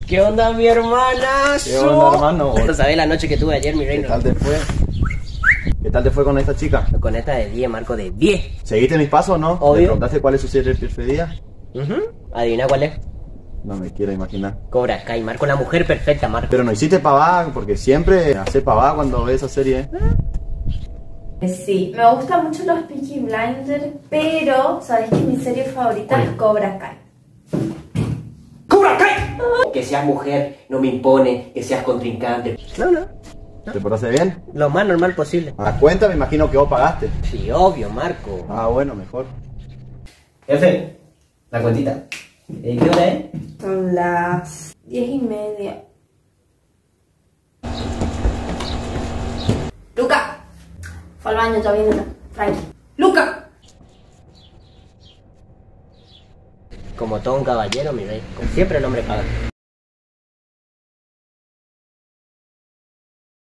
¿Qué onda, mi hermana? ¿Qué onda, hermano? No sabés la noche que tuve ayer, mi reino. ¿Qué tal te fue? ¿Qué tal te fue con esta chica? Con esta de 10, Marco, de 10. ¿Seguiste mis pasos o no? Obvio. ¿Le preguntaste cuál es su serie preferida? Adivina cuál es. No me quiero imaginar. Cobra Kai, Marco, la mujer perfecta, Marco. Pero no hiciste pavada, porque siempre haces pavada cuando ves esa serie. Sí, me gustan mucho los Peaky Blinders, pero sabes que mi serie favorita es Cobra Kai. ¡Cobra Kai! Que seas mujer no me impone, que seas contrincante. No. ¿Te portaste bien? Lo más normal posible. A la cuenta me imagino que vos pagaste. Sí, obvio, Marco. Ah, bueno, mejor. Jefe, la cuentita. ¿Qué hora es? Son las 10:30. Luca, fue al baño, ya viene, tranqui. Luca. Como todo un caballero, mi rey. Como siempre el hombre paga.